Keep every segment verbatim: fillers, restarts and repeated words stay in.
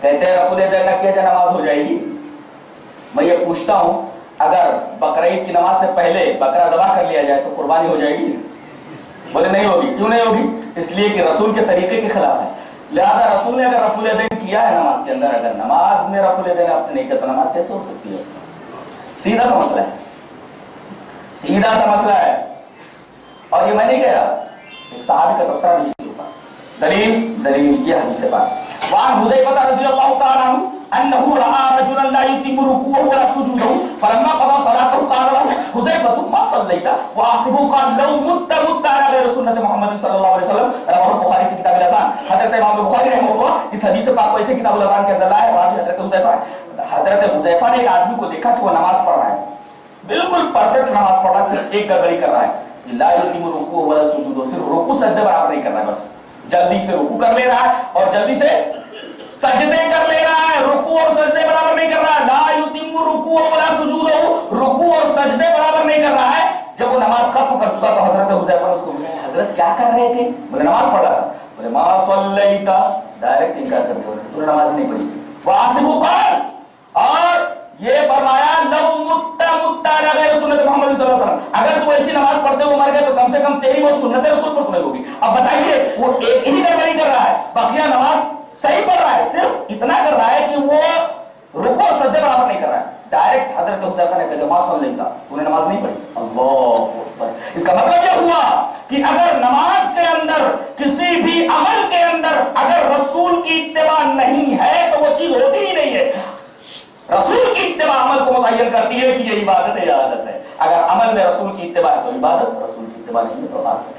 کہتے ہیں رفع الیدین نہ کیا جائے نماز ہو جائے گی؟ میں یہ پوچھتا ہوں اگر بقرعید کی نماز سے پہلے بکرا ذبح کر لیا جائے تو قربانی ہو جائے گی؟ بولے نہیں ہوگی. کیوں نہیں ہوگی؟ اس لیے کہ رسول کے طریقے کے خلاف ہے. لہذا رسول نے اگر رفع الیدین کیا ہے نماز کے اندر، اگر نماز میں رفع الیدین آپ نے نہیں کیا تو نماز کیسے ہو سکتی ہے؟ سیدھا سا مسئلہ ہے، سیدھا سا مسئلہ ہے. اور یہ میں نہیں کہہ رہا، ایک صحابی کا تبصرہ بھی ہے. دلیل دلیل یہ حدیث پاک وعن حذیفہ رضی اللہ تعالی عنہ انه راى رجلا لا يتم ركوعه ولا سجوده فلما قضى صلاته قال له حذیفہ ما صليت واصبه قال لو مت مت على غير سنة محمد صلی اللہ علیہ وسلم. رواه البخاری کی کتاب الاذان. حضرت امام بخاری رحمہ اللہ اس حدیث پاک کو ایسے کتاب الاذان کے اندر لائے. راوی حضرت حذیفہ حضرت حذیفہ نے ایک آدمی کو دیکھا کہ وہ نماز پڑھ رہا ہے، بالکل پرفیکٹ نماز پڑھ رہا ہے، صرف ایک گڑبڑی کر رہا ہے، لا يتم ركوعه ولا سجوده، صرف رکوع سجدے برابر نہیں کر رہا ہے، بس جلدی سے رکوع کر لے رہا ہے اور جلدی سے سجدے کر لے رہا ہے، رکوع اور سجدے برابر نہیں کر رہا ہے. لا يتم ركوعه ولا سجوده، رکوع اور سجدے برابر نہیں کر رہا ہے. جب وہ نماز ختم کر چکا تو حضرت حذیفہ نے اس کو پوچھا حضرت کیا کر رہے تھے؟ بولے نماز پڑھ رہا تھا. بولے ما صلیت، ڈائریکٹ انکار کر دیا، تو نے نماز نہیں پڑھی. واسبو قال، اور یہ فرمایا لو مت مت علی غیر سنت محمد صلی اللہ علیہ وسلم، اگر تو ایسی نماز پڑھتے ہوئے مر گئے تو کم سے کم تیری وہ سنت رسول پر تمہیں ہوگی. اب بتائیے وہ ایک ہی گڑبڑی کر رہا ہے، بقیہ نماز صحیح پڑھ رہا ہے، صرف اتنا کر رہا ہے کہ وہ رکوع اور سجدے برابر نہیں کر رہا ہے. ڈائریکٹ حضرت حذیفہ نے کہا ما صلیت، انہیں نماز نہیں پڑھی. اللہ اکبر. اس کا مطلب یہ ہوا کہ اگر نماز کے اندر کسی بھی عمل کے اندر اگر رسول کی اتباع نہیں ہے تو وہ چیز ہوتی ہی نہیں ہے. رسول کی اتباع عمل کو متعین کرتی ہے کہ یہ عبادت ہے یا عادت ہے. اگر عمل میں رسول کی اتباع ہے تو عبادت، رسول کی اتباع نہیں ہے تو عادت ہے.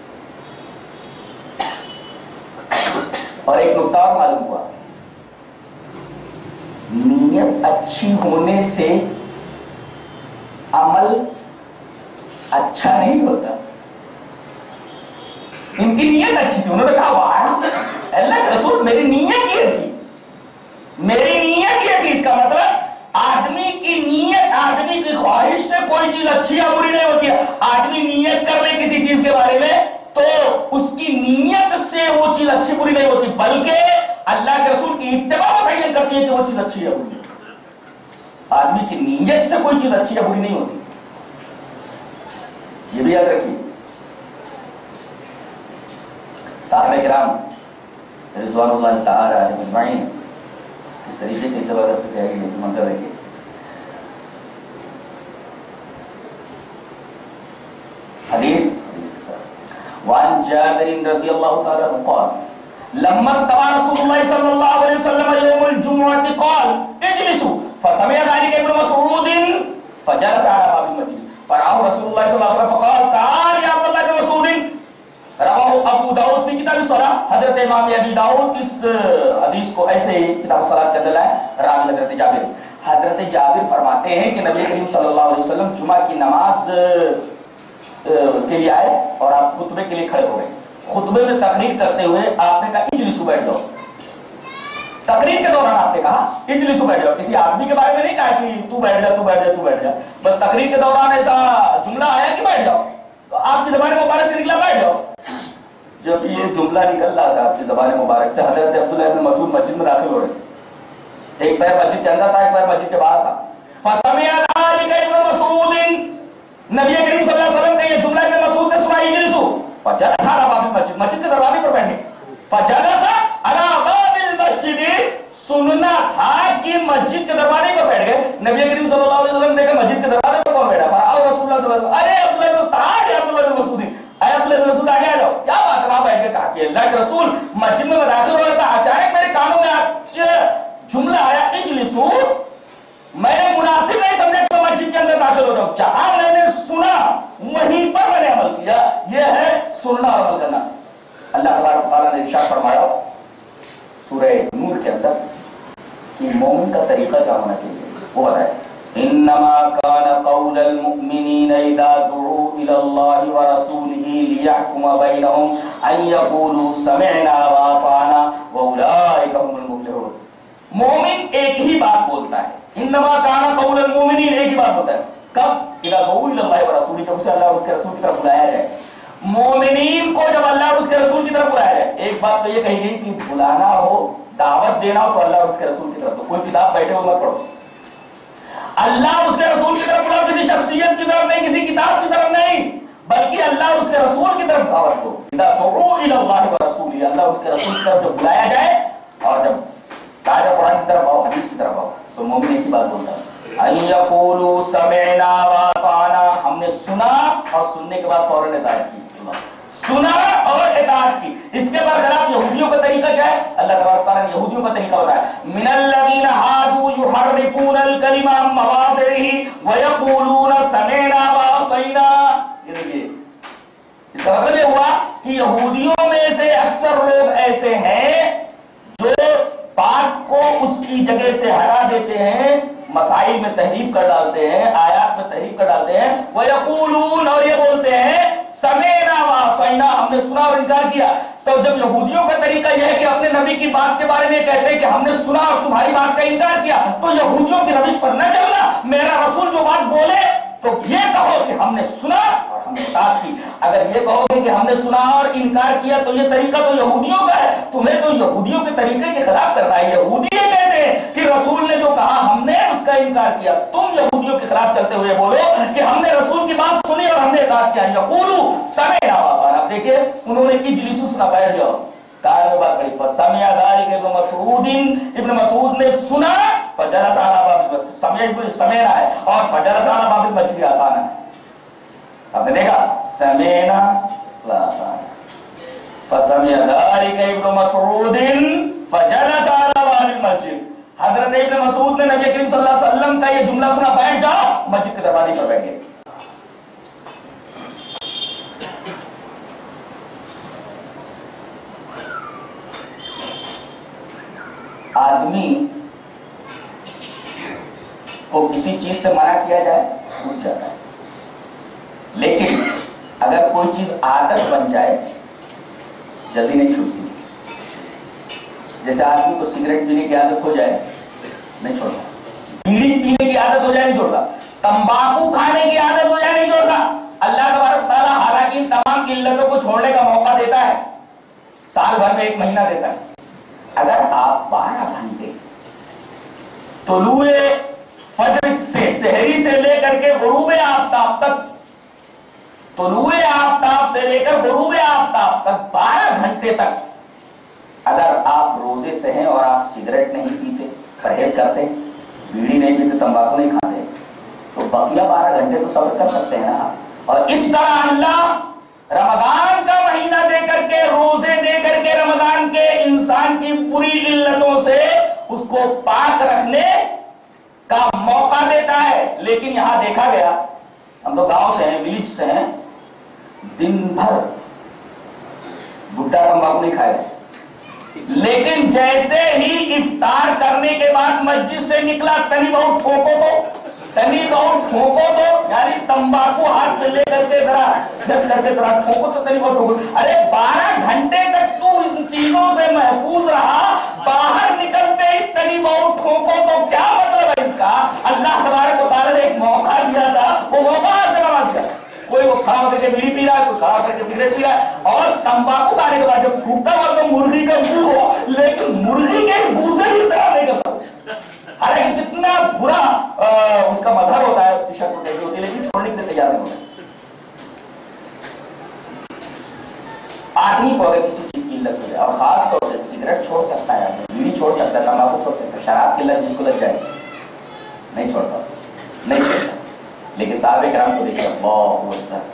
اور ایک نکتہ اور معلوم ہوا، نیت اچھی ہونے سے عمل اچھا نہیں ہوتا. ان کی نیت اچھی تھی، انہوں نے کہا واہ اللہ کے رسول میری نیت یہ تھی، میری نیت یہ تھی. اس کا مطلب آدمی کی نیت، آدمی کی خواہش سے کوئی چیز اچھی یا بری نہیں ہوتی ہے. آدمی نیت کر لے کسی چیز کے بارے میں تو اس کی نیت سے وہ چیز اچھی بری نہیں ہوتی، بلکہ اللہ کے رسول کی اتباع متعین کرتی ہے کہ وہ چیز اچھی یا بری. آدمی کی نیت سے کوئی چیز اچھی یا بری نہیں ہوتی، یہ بھی یاد رکھیے. صحابہ کرام رضوان اللہ تعالی علیہم اجمعین اس طریقے سے اتباع کرتے ہیں کہ منظر رکھیے. حدیث وعن جابر رضی اللہ تعالی عنہ قال لما استوى رسول الله صلى الله عليه وسلم يوم الجمعة قال اجلسوا فسمع ذلك ابن مسعود فجلس على باب المسجد فرآه رسول الله صلى الله عليه وسلم فقال تعال يا عبد الله بن مسعود. رواه ابو داؤد في كتاب الصلاة. حضرت امام ابی داؤد اس حدیث کو ایسے ہی کتاب الصلاة کے اندر لائے. راوی حضرت جابر حضرت جابر فرماتے ہیں کہ نبی کریم صلی اللہ علیہ وسلم جمعہ کی نماز کے لیے آئے اور آپ خطبے کے لیے کھڑے ہو گئے. خطبے میں تقریر کرتے ہوئے آپ نے کہا اجلسوا بیٹھ جاؤ. تقریر کے دوران آپ نے کہا اجلسوا بیٹھ جاؤ. کسی آدمی کے بارے میں نہیں کہا کہ تو بیٹھ جا تو بیٹھ جا تو بیٹھ جا، بس تقریر کے دوران ایسا جملہ آیا کہ بیٹھ جاؤ، تو آپ کی زبان مبارک سے نکلا بیٹھ جاؤ. جب یہ جملہ نکل رہا تھا آپ کی زبان مبارک سے حضرت عبداللہ بن مسعود مسجد میں داخل ہو رہے. ایک پیر مسجد کے اندر تھا، ایک پیر مسجد کے باہر تھا. فسمع ذلك ابن مسعود، نبی کریم صلی اللہ علیہ وسلم نے یہ جملہ ابن مسعود نے سنا اجلسوا فجلس على باب المسجد، مسجد کے دروازے پر بیٹھے. فجلس على باب المسجد، سننا تھا کہ مسجد کے دروازے پر بیٹھ گئے. نبی کریم صلی اللہ علیہ وسلم نے کہا مسجد کے دروازے پر کون بیٹھا؟ فرآہ رسول اللہ صلی اللہ علیہ وسلم ارے عبداللہ بن تعال یا عبداللہ بن مسعود، اے عبداللہ بن مسعود آگے آ جاؤ. کیا بات ہے؟ وہاں بیٹھ کے کہا کہ اللہ کے رسول مسجد میں داخل ہو رہا تھا، اچانک میرے کانوں میں یہ جملہ آیا اجلسوا. میں نے مناسب نہیں سمجھا کہ میں مسجد کے اندر داخل ہو رہا ہوں، جہاں میں نے سنا وہیں پر میں نے عمل کیا. یہ ہے سننا اور عمل کرنا. اللہ تبارک و تعالیٰ نے ارشاد فرمایا سورہ نور کے اندر کہ مومن کا طریقہ کیا ہونا چاہیے، وہ بتائے انما كان قول المؤمنين اذا دعوا الى الله ورسوله ليحكم بينهم ان يقولوا سمعنا واطعنا واولئك هم المفلحون. مومن ایک ہی بات بولتا ہے، انما كان قول المؤمنين ایک ہی بات ہوتا ہے. کب؟ اذا دعوا الى الله ورسوله، جب اسے اللہ اور اس کے رسول کی طرف بلایا جائے. مومنین کو جب اللہ اور اس کے رسول کی طرف بلایا جائے، ایک بات تو یہ کہی گئی کہ بلانا ہو دعوت دینا ہو تو اللہ اور اس کے رسول کی طرف دو. کوئی کتاب بیٹھے ہو مت پڑھو. اللہ اور اس کے رسول کی طرف بلاؤ, کسی شخصیت کی طرف نہیں, کسی کتاب کی طرف نہیں, بلکہ اللہ اور اس کے رسول کی طرف دعوت دو. اذا دعوا الى الله ورسوله, اللہ اور اس کے رسول کی طرف جب بلایا جائے اور جب کہا جائے قرآن کی طرف آؤ, حدیث کی طرف آؤ, تو مومن ایک ہی بات بولتا ہے, ان یقولوا سمعنا واطعنا, ہم نے سنا اور سننے کے بعد فوراً اطاعت کی. سنا اور اطاعت کی. اس کے برخلاف یہودیوں کا طریقہ کیا ہے؟ اللہ تبارک تعالیٰ نے یہودیوں کا طریقہ بتایا, من الذین ہادوا یحرفون الکلم عن مواضعہ ویقولون سمعنا وعصینا. یہ دیکھیے, اس کا مطلب یہ ہوا کہ یہودیوں میں سے اکثر لوگ ایسے ہیں جو بات کو اس کی جگہ سے ہٹا دیتے ہیں, مسائل میں تحریف کر ڈالتے ہیں, آیات میں تحریف کر ڈالتے ہیں. وَيَقُولُونَ, اور یہ بولتے ہیں سَمِعْنَا وَعَصَيْنَا, ہم نے سنا اور انکار کیا. تو جب یہودیوں کا طریقہ یہ ہے کہ اپنے نبی کی بات کے بارے میں کہتے ہیں کہ ہم نے سنا اور تمہاری بات کا انکار کیا, تو یہودیوں کی روش پر نہ چلنا. میرا رسول جو بات بولے تو یہ کہو کہ ہم نے سنا اور ہم نے اطاعت کی. اگر یہ کہو گے کہ ہم نے سنا اور انکار کیا تو یہ طریقہ تو یہودیوں کا ہے, تمہیں تو یہودیوں کے طریقے کے خلاف کرنا ہے. یہودی یہ کہتے ہیں کہ رسول نے جو کہا ہم نے اس کا انکار کیا, تم یہودیوں کے خلاف چلتے ہوئے بولو کہ ہم نے رسول کی بات سنی اور ہم نے اطاعت کیا. یقولوا سمعنا واطعنا. آپ دیکھیے انہوں نے کی جلیسو سنا, بیٹھ جاؤ, کار میں بات کری. فسمع ذلك ابن مسعود, ابن مسعود نے سنا, فجلس على باب المسجد, سمع سمعنا ہے اور فجلس على باب المسجد آتانا ہے. آپ نے دیکھا سمعنا واطعنا. فسمع ذلك ابن مسعود فجلس على باب المسجد. حضرت ابن مسعود نے نبی کریم صلی اللہ علیہ وسلم کا یہ جملہ سنا, بیٹھ جاؤ, مسجد کے دروازے پر بیٹھ گئے. آدمی کو کسی چیز سے منع کیا جائے چھوٹ جاتا ہے, لیکن اگر کوئی چیز عادت بن جائے جلدی نہیں چھوٹتی. جیسے آدمی کو سگریٹ پینے کی عادت ہو جائے نہیں چھوڑتا, بیڑی پینے کی عادت ہو جائے نہیں چھوڑتا, تمباکو کھانے کی عادت ہو جائے نہیں چھوڑتا. اللہ تبارک تعالیٰ حالانکہ ان تمام علتوں کو چھوڑنے کا موقع دیتا ہے, سال بھر میں ایک مہینہ دیتا ہے. اگر آپ بارہ گھنٹے طلوع فجر سے, سحری سے لے کر کے غروب آفتاب تک, طلوع آفتاب سے لے کر غروب آفتاب تک بارہ گھنٹے تک اگر آپ روزے سے ہیں اور آپ سگریٹ نہیں پیتے, پرہیز کرتے, بیڑی نہیں پیتے, تمباکو نہیں کھاتے, تو بقیہ بارہ گھنٹے تو صبر کر سکتے ہیں نا. اور اس طرح اللہ رمضان کا مہینہ دے کر کے, روزے دے کر کے, رمضان کے انسان کی بری علتوں سے اس کو پاک رکھنے کا موقع دیتا ہے. لیکن یہاں دیکھا گیا, ہم تو گاؤں سے ہیں, ولیج سے ہیں, دن بھر بھٹا تمباکو نہیں کھائے, لیکن جیسے ہی افطار کرنے کے بعد مسجد سے نکلا, تنی بہت ٹھوکو تو تنی بہت ٹھوکو تو, یعنی تمباکو ہاتھ میں لے کر کے ذرا جس کر کے ذرا ٹھوکو تو تنی بہت ٹھوکو. ارے بارہ گھنٹے تک تو ان چیزوں سے محفوظ رہا, باہر نکلتے ہی تنی بہت ٹھوکو تو کیا مطلب ہے اس کا؟ اللہ تبارک و تعالیٰ نے ایک موقع دیا تھا, وہ موقع سے بنا دیا. کوئی وہ کھڑا ہو کر کے بیڑی پی رہا ہے, کوئی کھڑا ہو کر کے سگریٹ پی رہا ہے, اور تمباکو کھانے کے بعد جب پھوکتا ہوا تو مرغی کا منہ ہو, لیکن مرغی کے منہ سے بھی استعمال نہیں کرتا. حالانکہ جتنا برا اس کا مظہر ہوتا ہے, اس کی شکل کیسی ہوتی ہے, لیکن چھوڑنے کے لیے تیار نہیں ہوتا. آدمی کو اگر کسی چیز کی لت ہو جائے, اور خاص طور سے سگریٹ چھوڑ سکتا ہے, بیڑی چھوڑ سکتا ہے, تمباکو چھوڑ سکتا ہے, شراب کی لت جس کو لگ جائے نہیں چھوڑتا, نہیں چھوڑتا. لیکن صحابہ کرام کو دیکھیں, اللہ اکبر,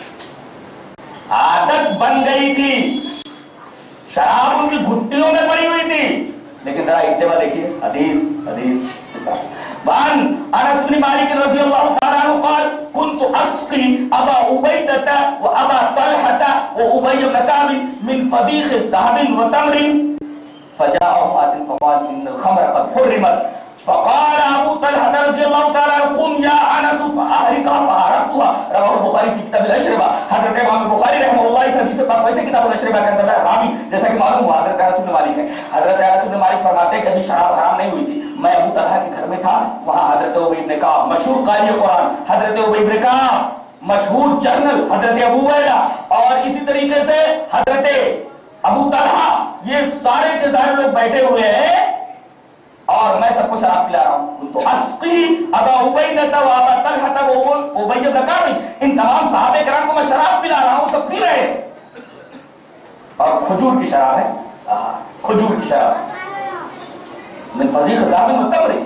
عادت بن گئی تھی, شراب ان کی گھٹیوں میں پڑی ہوئی تھی, لیکن ذرا اتباع دیکھیے. حدیث حدیث وعن انس بن مالک رضی اللہ تعالی عنہ قال كنت اسقي ابا عبيدة وابا طلحة وابي بن كعب من فضيخ ذهب وتمر فجاءهم آت فقال ان الخمر قد حرمت فقال ابو طلحة رضی اللہ تعالی عنہ قم یا انس فاحرقها فاحرقتها. رواه البخاری فی کتاب الاشربہ. حضرت امام بخاری رحمہ اللہ اس حدیث پاک ویسے کتاب الاشربہ کے اندر راوی جیسا کہ معلوم ہوا حضرت انس بن مالک ہے. حضرت انس بن مالک فرماتے ہیں کہ ابھی شراب حرام نہیں ہوئی تھی, میں ابو طلحہ کے گھر میں تھا, وہاں حضرت ابی بن کعب مشہور قاری قرآن, حضرت ابی بن کعب مشہور جنرل حضرت ابو عبیدہ, اور اسی طریقے سے حضرت ابو طلحہ یہ سارے کے سارے لوگ بیٹھے ہوئے ہیں اور میں سب کو شراب پلا رہا ہوں. تو اسقی ابا عبیدہ و ابا طلحہ و ابی بن کعب، ان تمام صحابہ کرام کو میں شراب پلا رہا ہوں، سب پی رہے ہیں. اور کھجور کی شراب ہے، کھجور کی شراب من فضیل خزام التمر.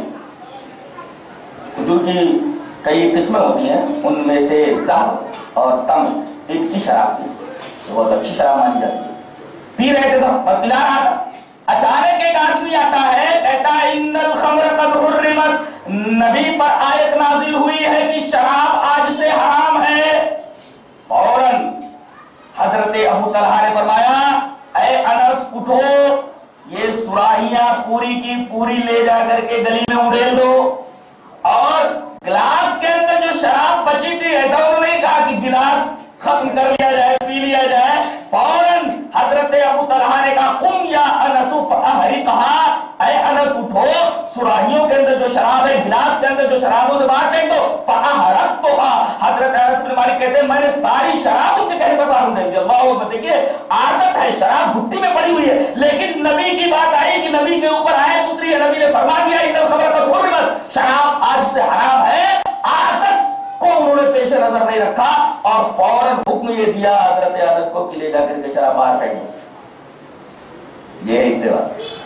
کھجور کی کئی قسمیں ہوتی ہیں، ان میں سے زہر اور تمر ان کی شراب تھی، بہت اچھی شراب مانی جاتی ہے. پی رہے تھے سب اور پلا رہا تھا. اچانک ایک آدمی آتا ہے، کہتا ہے ان الخمر قد حرمت، نبی پر آیت نازل ہوئی ہے کہ شراب آج سے حرام ہے. فوراً حضرت ابو طلحہ نے فرمایا اے انس اٹھو، یہ سراہیاں پوری کی پوری لے جا کر کے گلی میں اڑیل دو، اور گلاس کے اندر جو شراب بچی تھی ایسا انہوں نے کہا کہ گلاس ختم کر لیا جائے، پی لیا جائے. فوراً حضرت ابو طلحہ نے کہا قم یا انس فاحرقها، اے انس اٹھو، سراہیوں کے اندر جو شراب ہے، گلاس کے اندر جو شراب ہے اسے باہر پھینک دو. فاحرقتها، حضرت انس بن مالک کہتے ہیں میں نے ساری شراب ان کے کہنے پر باہر دے دی. اللہ اکبر. دیکھیے عادت ہے، شراب بھٹی میں پڑی ہوئی ہے، لیکن نبی کی بات آئی کہ نبی کے اوپر آیت اتری ہے، نبی نے فرما دیا ان الخمر قد حرمت، شراب آج سے حرام ہے. عادت کو انہوں نے پیش نظر نہیں رکھا اور فوراً حکم یہ دیا حضرت انس کو کہ لے جا کر کے شراب باہر پھینکو. یہ ایک دیوار.